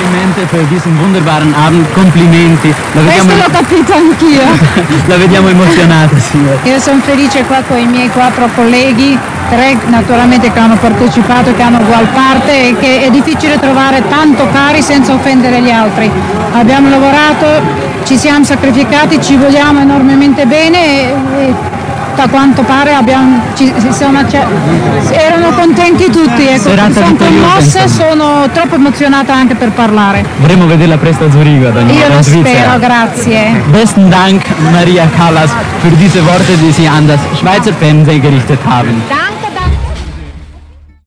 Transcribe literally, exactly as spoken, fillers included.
Finalmente per diesen wunderbaren Abend, complimenti. La Questo vediamo, l'ho capito anch'io. la vediamo emozionata, signora. Io sono felice qua con i miei quattro colleghi, tre naturalmente che hanno partecipato, che hanno ugual parte e che è difficile trovare tanto cari senza offendere gli altri. Abbiamo lavorato, ci siamo sacrificati, ci vogliamo enormemente bene e, e a quanto pare abbiamo, ci, siamo, erano contenti tutti, ecco. Sono commossa, sono troppo emozionata anche per parlare. Vorremmo vederla presto a Zurigo, ad ogni Io modo, lo in Svizzera. spero, grazie. Besten Dank, Maria Callas, für diese Worte, die Sie an das Schweizer Fernsehen gerichtet haben.